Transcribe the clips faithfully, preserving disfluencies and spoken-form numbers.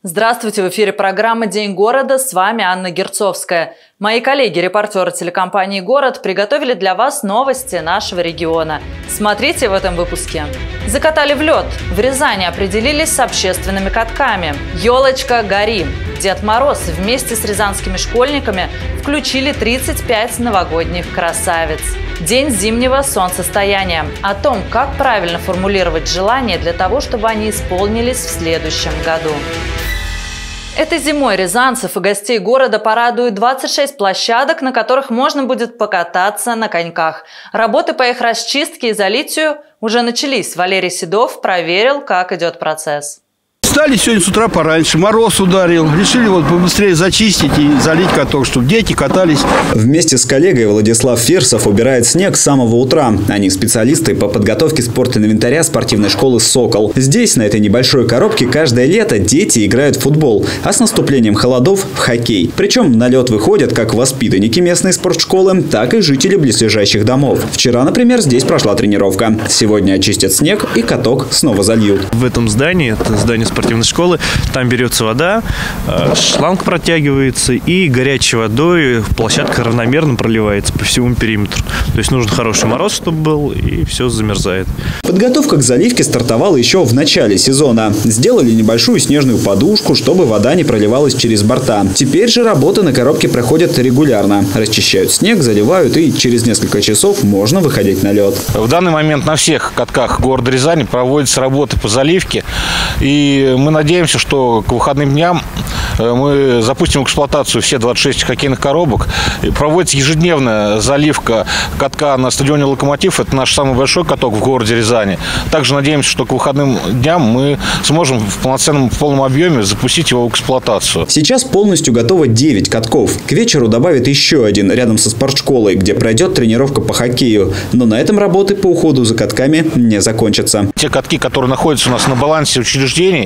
Здравствуйте, в эфире программа «День города», с вами Анна Герцовская. Мои коллеги, репортеры телекомпании «Город» приготовили для вас новости нашего региона. Смотрите в этом выпуске. Закатали в лед. В Рязани определились с общественными катками. Елочка, гори. Дед Мороз вместе с рязанскими школьниками включили тридцать пять новогодних красавиц. День зимнего солнцестояния. О том, как правильно формулировать желания для того, чтобы они исполнились в следующем году. Этой зимой рязанцев и гостей города порадуют двадцать шесть площадок, на которых можно будет покататься на коньках. Работы по их расчистке и залитию уже начались. Валерий Седов проверил, как идет процесс. Встали сегодня с утра пораньше, мороз ударил. Решили вот побыстрее зачистить и залить каток, чтобы дети катались. Вместе с коллегой Владислав Фирсов убирает снег с самого утра. Они специалисты по подготовке спортинвентаря спортивной школы «Сокол». Здесь, на этой небольшой коробке, каждое лето дети играют в футбол, а с наступлением холодов – в хоккей. Причем на лед выходят как воспитанники местной спортшколы, так и жители близлежащих домов. Вчера, например, здесь прошла тренировка. Сегодня очистят снег и каток снова зальют. В этом здании, это здание спортивной школы, там берется вода, шланг протягивается и горячей водой площадка равномерно проливается по всему периметру. То есть нужен хороший мороз, чтобы был, и все замерзает. Подготовка к заливке стартовала еще в начале сезона. Сделали небольшую снежную подушку, чтобы вода не проливалась через борта. Теперь же работы на коробке проходят регулярно. Расчищают снег, заливают, и через несколько часов можно выходить на лед. В данный момент на всех катках города Рязани проводятся работы по заливке. И мы надеемся, что к выходным дням мы запустим в эксплуатацию все двадцать шесть хоккейных коробок. Проводится ежедневная заливка катка на стадионе «Локомотив». Это наш самый большой каток в городе Рязани. Также надеемся, что к выходным дням мы сможем в полноценном, в полном объеме запустить его в эксплуатацию. Сейчас полностью готово девять катков. К вечеру добавят еще один рядом со спортшколой, где пройдет тренировка по хоккею. Но на этом работы по уходу за катками не закончатся. Те катки, которые находятся у нас на балансе учреждений,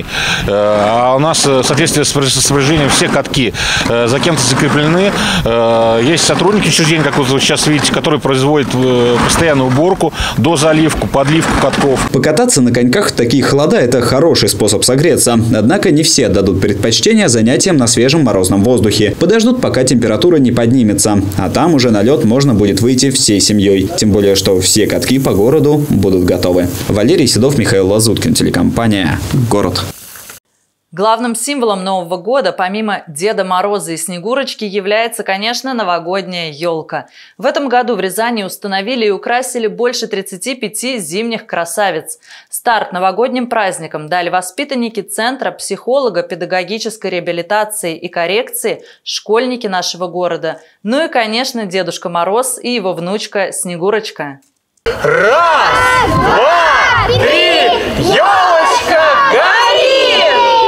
а у нас в соответствии с распоряжением все катки за кем-то закреплены. Есть сотрудники учреждений, как вы сейчас видите, которые производят постоянную уборку, дозаливку, подливку катков. Покататься на коньках в такие холода – это хороший способ согреться. Однако не все отдадут предпочтение занятиям на свежем морозном воздухе. Подождут, пока температура не поднимется. А там уже на лед можно будет выйти всей семьей. Тем более, что все катки по городу будут готовы. Валерий Седов, Михаил Лазуткин, телекомпания «Город». Главным символом Нового года, помимо Деда Мороза и Снегурочки, является, конечно, новогодняя елка. В этом году в Рязани установили и украсили больше тридцати пяти зимних красавиц. Старт новогодним праздникам дали воспитанники Центра психолого-педагогической реабилитации и коррекции, школьники нашего города. Ну и, конечно, Дедушка Мороз и его внучка Снегурочка. Раз, два, три, елочка, гори!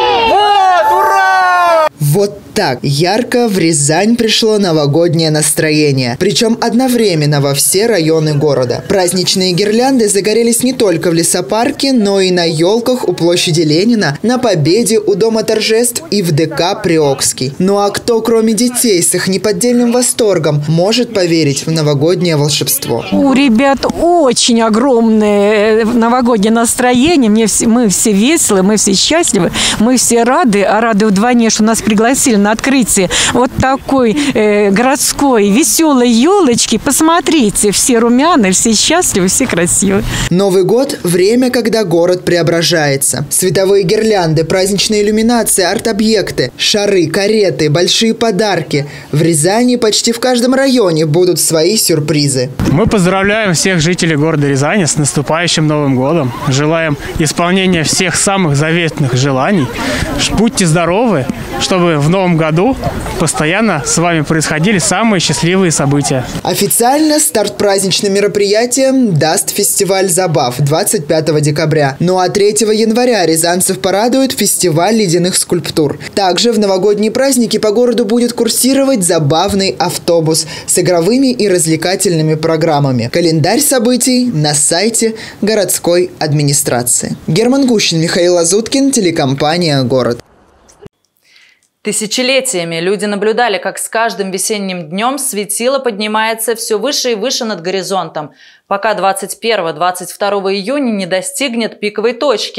Вот так ярко в Рязань пришло новогоднее настроение. Причем одновременно во все районы города. Праздничные гирлянды загорелись не только в лесопарке, но и на елках у площади Ленина, на Победе, у Дома торжеств и в ДК Приокский. Ну а кто, кроме детей, с их неподдельным восторгом, может поверить в новогоднее волшебство? У ребят очень огромное новогоднее настроение. Мне все, мы все веселы, мы все счастливы, мы все рады. А рады вдвойне, что нас пригласили на открытие вот такой э, городской веселой елочки. Посмотрите, все румяные, все счастливы, все красивые. Новый год – время, когда город преображается. Световые гирлянды, праздничные иллюминации, арт-объекты, шары, кареты, большие подарки. В Рязани почти в каждом районе будут свои сюрпризы. Мы поздравляем всех жителей города Рязани с наступающим Новым годом. Желаем исполнения всех самых заветных желаний. Будьте здоровы, чтобы в новом году постоянно с вами происходили самые счастливые события. Официально старт праздничным мероприятиям даст фестиваль забав двадцать пятого декабря. Ну а третьего января рязанцев порадует фестиваль ледяных скульптур. Также в новогодние праздники по городу будет курсировать забавный автобус с игровыми и развлекательными программами. Календарь событий на сайте городской администрации. Герман Гущин, Михаил Лазуткин, телекомпания «Город». Тысячелетиями люди наблюдали, как с каждым весенним днем светило поднимается все выше и выше над горизонтом, пока двадцать первого — двадцать второго июня не достигнет пиковой точки.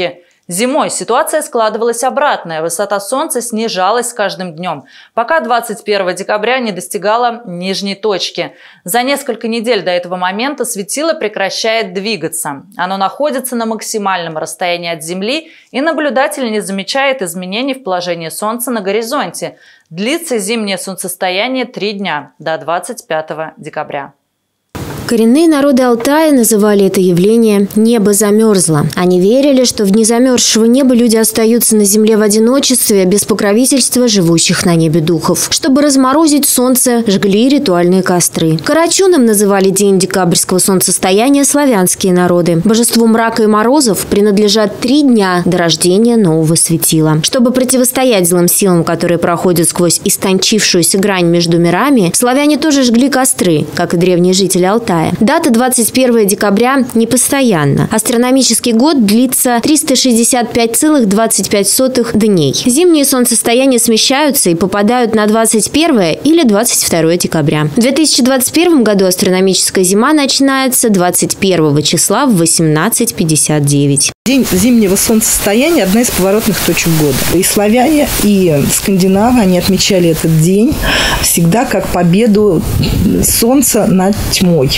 Зимой ситуация складывалась обратная, высота Солнца снижалась с каждым днем, пока двадцать первого декабря не достигала нижней точки. За несколько недель до этого момента светило прекращает двигаться. Оно находится на максимальном расстоянии от Земли, и наблюдатель не замечает изменений в положении Солнца на горизонте. Длится зимнее солнцестояние три дня, до двадцать пятого декабря. Коренные народы Алтая называли это явление «небо замерзло». Они верили, что в дни замерзшего неба люди остаются на земле в одиночестве, без покровительства живущих на небе духов. Чтобы разморозить солнце, жгли ритуальные костры. Карачуном называли день декабрьского солнцестояния славянские народы. Божеству мрака и морозов принадлежат три дня до рождения нового светила. Чтобы противостоять злым силам, которые проходят сквозь истончившуюся грань между мирами, славяне тоже жгли костры, как и древние жители Алтая. Дата двадцать первого декабря непостоянна. Астрономический год длится триста шестьдесят пять целых двадцать пять сотых дней. Зимние солнцестояния смещаются и попадают на двадцать первое или двадцать второе декабря. В две тысячи двадцать первом году астрономическая зима начинается двадцать первого числа в восемнадцать пятьдесят девять. День зимнего солнцестояния – одна из поворотных точек года. И славяне, и скандинавы, они отмечали этот день всегда как победу солнца над тьмой.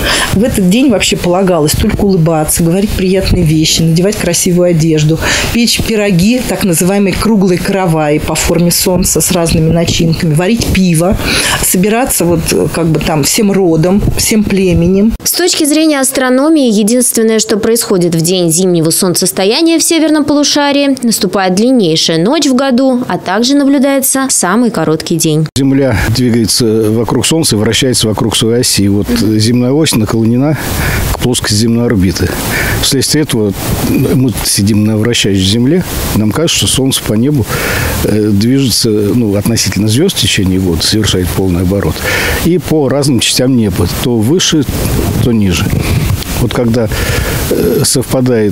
В этот день вообще полагалось только улыбаться, говорить приятные вещи, надевать красивую одежду, печь пироги, так называемые круглые караваи по форме солнца с разными начинками, варить пиво, собираться вот как бы там всем родом, всем племенем. С точки зрения астрономии, единственное, что происходит в день зимнего солнцестояния в северном полушарии, наступает длиннейшая ночь в году, а также наблюдается самый короткий день. Земля двигается вокруг Солнца, вращается вокруг своей оси. И вот земная ось наклонена к плоскости земной орбиты. Вследствие этого мы сидим на вращающей Земле. Нам кажется, что Солнце по небу движется, ну, относительно звезд в течение года, совершает полный оборот. И по разным частям неба. То выше, то ниже. Вот когда совпадает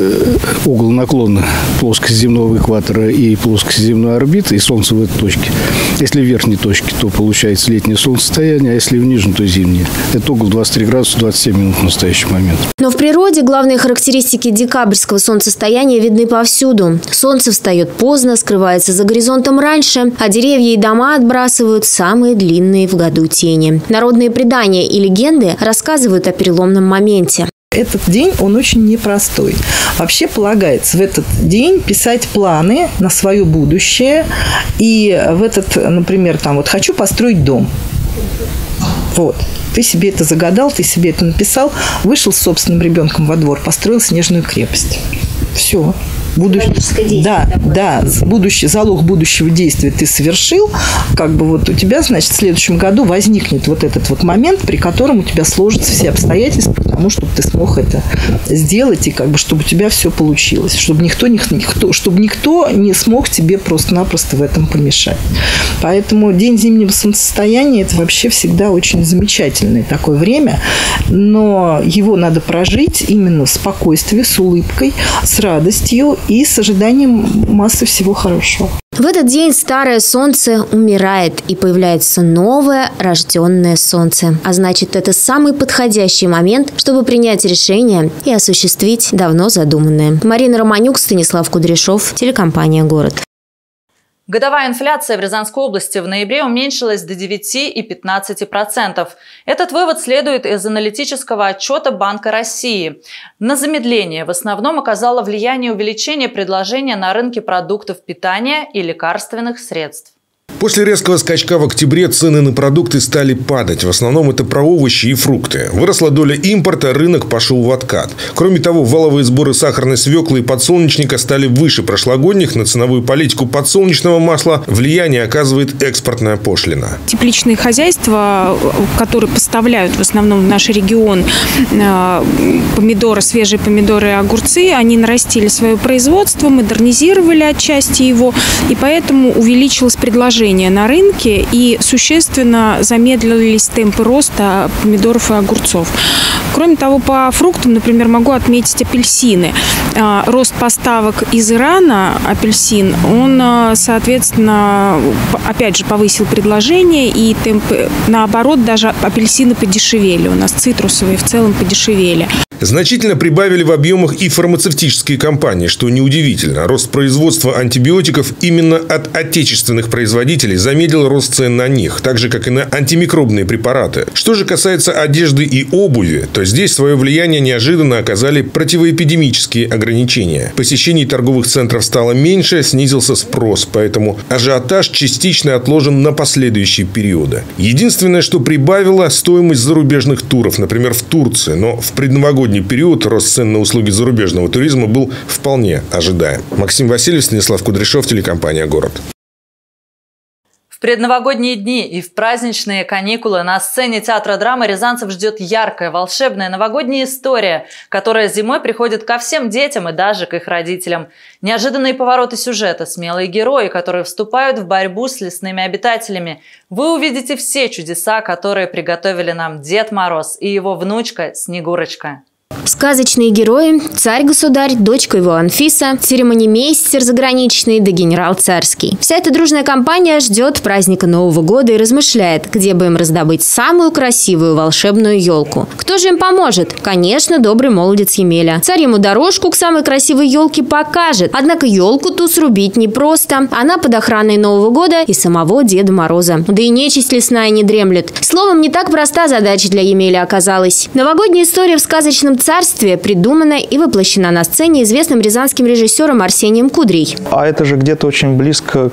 угол наклона плоскости земного экватора и плоскости земной орбиты, и Солнце в этой точке. Если в верхней точке, то получается летнее солнцестояние, а если в нижней, то зимнее. Это угол двадцать три градуса двадцать семь минут в настоящий момент. Но в природе главные характеристики декабрьского солнцестояния видны повсюду. Солнце встает поздно, скрывается за горизонтом раньше, а деревья и дома отбрасывают самые длинные в году тени. Народные предания и легенды рассказывают о переломном моменте. Этот день, он очень непростой. Вообще полагается в этот день писать планы на свое будущее. И в этот, например, там вот хочу построить дом. Вот. Ты себе это загадал, ты себе это написал, вышел с собственным ребенком во двор, построил снежную крепость. Все. Будущее, да, да, будущее, залог будущего действия ты совершил, как бы вот у тебя, значит, в следующем году возникнет вот этот вот момент, при котором у тебя сложатся все обстоятельства, потому что ты смог это сделать, и как бы чтобы у тебя все получилось, чтобы никто, никто, чтобы никто не смог тебе просто-напросто в этом помешать. Поэтому день зимнего солнцестояния – это вообще всегда очень замечательное такое время, но его надо прожить именно в спокойствии, с улыбкой, с радостью и с ожиданием массы всего хорошего. В этот день старое солнце умирает, и появляется новое рожденное солнце. А значит, это самый подходящий момент, чтобы принять решение и осуществить давно задуманное. Марина Романюк, Станислав Кудряшов, телекомпания «Город». Годовая инфляция в Рязанской области в ноябре уменьшилась до девяти и пятнадцати процентов. Этот вывод следует из аналитического отчета Банка России. На замедление в основном оказало влияние увеличение предложения на рынке продуктов питания и лекарственных средств. После резкого скачка в октябре цены на продукты стали падать. В основном это про овощи и фрукты. Выросла доля импорта, рынок пошел в откат. Кроме того, валовые сборы сахарной свеклы и подсолнечника стали выше прошлогодних. На ценовую политику подсолнечного масла влияние оказывает экспортная пошлина. Тепличные хозяйства, которые поставляют в основном в наш регион помидоры, свежие помидоры и огурцы, они нарастили свое производство, модернизировали отчасти его, и поэтому увеличилось предложение предложение на рынке, и существенно замедлились темпы роста помидоров и огурцов. Кроме того, по фруктам, например, могу отметить апельсины. Рост поставок из Ирана апельсин, он, соответственно, опять же повысил предложение, и темпы, наоборот, даже апельсины подешевели. У нас цитрусовые в целом подешевели. Значительно прибавили в объемах и фармацевтические компании, что неудивительно. Рост производства антибиотиков именно от отечественных производителей замедлил рост цен на них, так же, как и на антимикробные препараты. Что же касается одежды и обуви, то здесь свое влияние неожиданно оказали противоэпидемические ограничения. Посещений торговых центров стало меньше, снизился спрос, поэтому ажиотаж частично отложен на последующие периоды. Единственное, что прибавило, стоимость зарубежных туров, например, в Турции, но в предновогодний период рост цен на услуги зарубежного туризма был вполне ожидаем. Максим Васильев, Станислав Кудряшов, телекомпания «Город». В предновогодние дни и в праздничные каникулы на сцене театра драмы рязанцев ждет яркая, волшебная новогодняя история, которая зимой приходит ко всем детям и даже к их родителям. Неожиданные повороты сюжета, смелые герои, которые вступают в борьбу с лесными обитателями. Вы увидите все чудеса, которые приготовили нам Дед Мороз и его внучка Снегурочка. Сказочные герои, царь-государь, дочка его Анфиса, церемонимейстер заграничный да генерал царский. Вся эта дружная компания ждет праздника Нового года и размышляет, где бы им раздобыть самую красивую волшебную елку. Кто же им поможет? Конечно, добрый молодец Емеля. Царь ему дорожку к самой красивой елке покажет. Однако елку ту срубить непросто. Она под охраной Нового года и самого Деда Мороза. Да и нечисть лесная не дремлет. Словом, не так проста задача для Емеля оказалась. Новогодняя история в сказочном царстве придумана и воплощена на сцене известным рязанским режиссером Арсением Кудрей. А это же где-то очень близко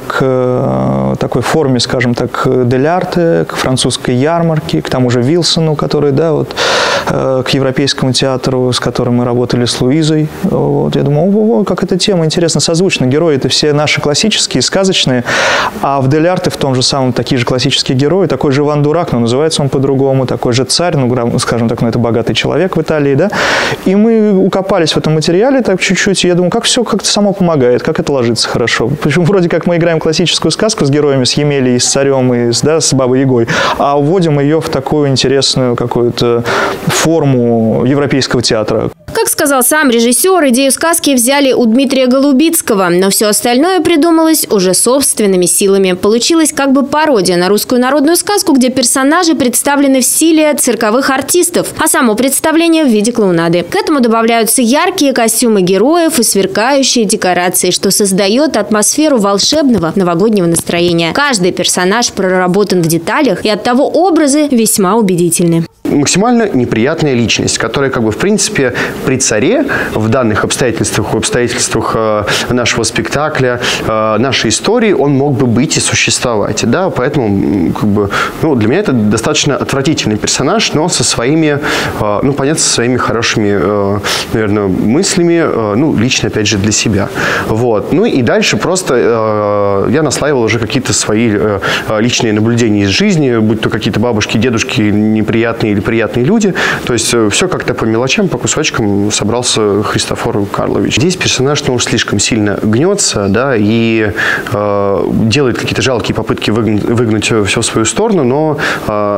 к такой форме, скажем так, дель арте, к французской ярмарке, к тому же Вилсону, который, да, вот, к европейскому театру, с которым мы работали с Луизой. Вот, я думаю, о, о, как эта тема интересно созвучна. Герои это все наши классические, сказочные, а в дель арте в том же самом такие же классические герои, такой же Иван Дурак, но называется он по-другому, такой же царь, ну, скажем так, ну, это богатый человек в Италии, да. И мы укопались в этом материале так чуть-чуть, и я думаю, как все как-то само помогает, как это ложится хорошо. Почему вроде как мы играем классическую сказку с героями, с Емелей, с царем, и с, да, с Бабой Ягой, а вводим ее в такую интересную какую-то форму европейского театра. Как сказал сам режиссер, идею сказки взяли у Дмитрия Голубицкого, но все остальное придумалось уже собственными силами. Получилась как бы пародия на русскую народную сказку, где персонажи представлены в стиле цирковых артистов, а само представление в виде клоунады. К этому добавляются яркие костюмы героев и сверкающие декорации, что создает атмосферу волшебного новогоднего настроения. Каждый персонаж проработан в деталях, и оттого образы весьма убедительны. Максимально неприятная личность, которая, как бы, в принципе, при царе в данных обстоятельствах, в обстоятельствах нашего спектакля, нашей истории, он мог бы быть и существовать. Да? Поэтому, как бы, ну, для меня это достаточно отвратительный персонаж, но со своими, ну, понятно, со своими хорошими, наверное, мыслями, ну, лично, опять же, для себя. Вот. Ну и дальше просто я наслаивал уже какие-то свои личные наблюдения из жизни, будь то какие-то бабушки, дедушки, неприятные или приятные люди. То есть все как-то по мелочам, по кусочкам собрался Христофор Карлович. Здесь персонаж, ну, уж слишком сильно гнется, да, и э, делает какие-то жалкие попытки выгнуть, выгнуть все в свою сторону, но э,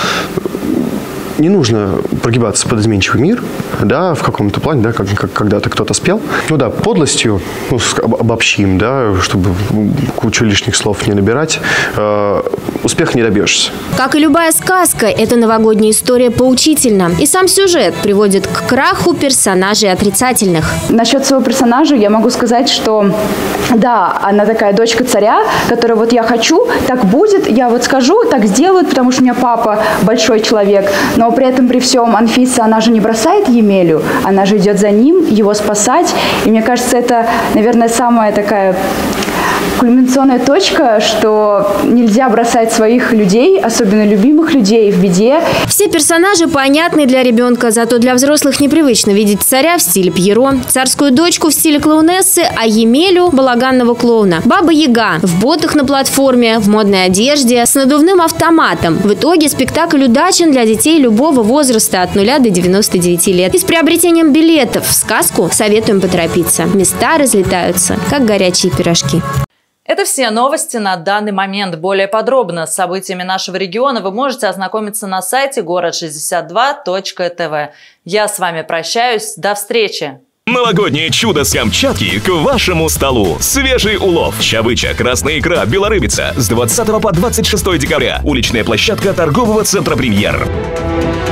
не нужно прогибаться под изменчивый мир, да, в каком-то плане, да, как, как когда-то кто-то спел. Ну да, подлостью, ну, обобщим, да, чтобы кучу лишних слов не набирать, э, успеха не добьешься. Как и любая сказка, эта новогодняя история поучительна. И сам сюжет приводит к краху персонажей отрицательных. Насчет своего персонажа я могу сказать, что да, она такая дочка царя, которая вот я хочу, так будет, я вот скажу, так сделают, потому что у меня папа большой человек. Но при этом, при всем, Анфиса, она же не бросает Емелю, она же идет за ним, его спасать. И мне кажется, это, наверное, самая такая кульминационная точка, что нельзя бросать своих людей, особенно любимых людей, в беде. Все персонажи понятны для ребенка, зато для взрослых непривычно видеть царя в стиле Пьеро, царскую дочку в стиле клоунессы, а Емелю – балаганного клоуна. Баба Яга в ботах на платформе, в модной одежде, с надувным автоматом. В итоге спектакль удачен для детей любого возраста от нуля до девяноста девяти лет. И с приобретением билетов в сказку советуем поторопиться. Места разлетаются, как горячие пирожки. Это все новости на данный момент. Более подробно с событиями нашего региона вы можете ознакомиться на сайте город шестьдесят два точка тв. Я с вами прощаюсь. До встречи! Новогоднее чудо с Камчатки к вашему столу. Свежий улов, щавыча, красная икра, белорыбица. С двадцатого по двадцать шестое декабря. Уличная площадка торгового центра «Премьер».